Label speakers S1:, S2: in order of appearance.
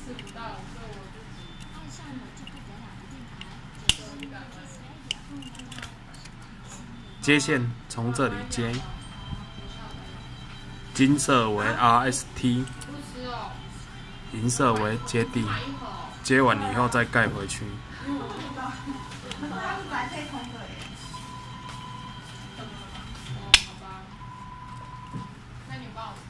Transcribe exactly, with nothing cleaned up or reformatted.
S1: 接线从这里接，金色为 R S T， 银色为接地，接完以后再盖回去。
S2: 那你帮我。